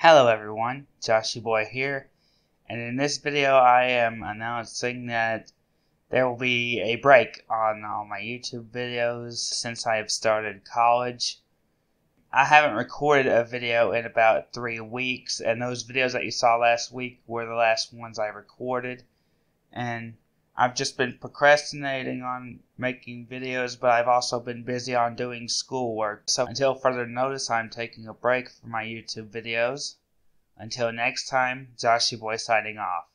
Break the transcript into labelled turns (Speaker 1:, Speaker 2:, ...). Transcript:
Speaker 1: Hello everyone, Joshy Boy here, and in this video I am announcing that there will be a break on all my YouTube videos since I have started college. I haven't recorded a video in about 3 weeks, and those videos that you saw last week were the last ones I recorded, and I've just been procrastinating on making videos, but I've also been busy on doing schoolwork. So until further notice, I'm taking a break from my YouTube videos. Until next time, Joshy Boy signing off.